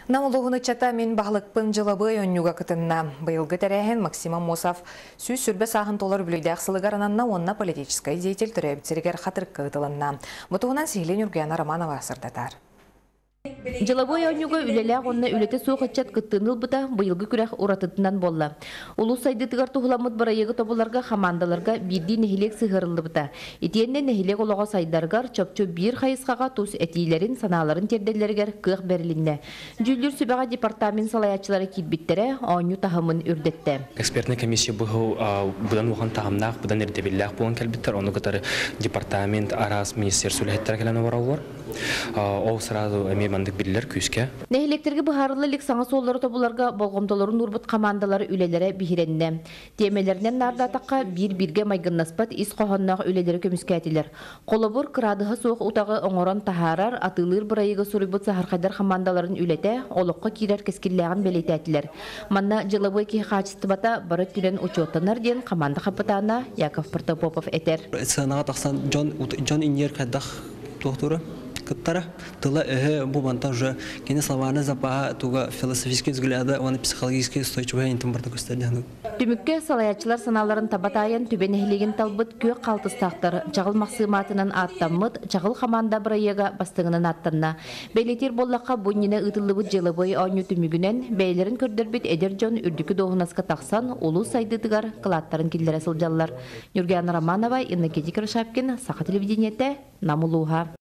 Намылуғыны чата мен бағлықпын жылабы өнюға кытынна. Бұйылғы тәрәхен Максима Мосав сөз сүрбе сағын толар бүлейді ақсылығарананна онна политическай деятель түрәбітсерігер қатырыққа ұтылынна. Бұтығынан Сейлен Үргияна Романова сырдатар. Жылабой ойнуга үлеләг онна үлете соқытчат кыттыныл бұта бұйылғы күрәк ұратытынан болла. Улус сайдытығар тұғыламыд барайығы тобыларға хамандаларға бірді нехилек сығырылды бұта. Етенне нехилек олаға сайдарғар чөпчө бір қайысқаға тұс әтейлерін саналарын терделергер кық бәрілінне. Жүлдір сүбәға департамент салаячылары китбиттері ойну тахымын үрдетті. Экспертный комиссия бұдан оған тағымнақ, бұдан әрдебелләқ болған кәлбіттер, оны қатары департамент арас министерсі үләттер кәләні баралар. Ол сразу мандык биллер күскә. Нәһилектерге бахарлылык саңа соллары тобуларга болгомдолорун урбут командалары үлеләре бихиренне. Темелерден нарда таққа бир-бирге майгыннаспат ис кохоннак үлеләре көмүскәтилер. Колобур кырадыга соқ утагы оңорон тахарар атылыр бырайыгы сурыбут сахаркайдар командаларын үлете, олоққа кирер кескилләгән белетәтилер. Манна жылыбы ки хачыстыбата бары күрен учеттанар ден команда капитаны Яков Протопопов этер. Сынага тақсан Джон Иньер кадах доктора Кыттара тыла бу монтаж уже кине словарный запас туга философические взгляды, он психологически устойчивый интимбарда көстәрдән. Түмүккә салаячылар саналарын табатайын түбенеһилеген талбыт көк калтыстактар жагыл максыматынан аттаммыт жагыл хаманда бырайыга бастыгынан аттанна. Белетер боллакка буннине ытылыбыт жылы бой ойну түмүгүнен бейлерин көрдөрбүт эдер жон үрдүкү доғунаска таксан улуу сайдытыгар кылаттарын киллере сылжаллар. Юргияна Романова, Инна Кедикер Шапкин, Саха телевидениете, Намулуха.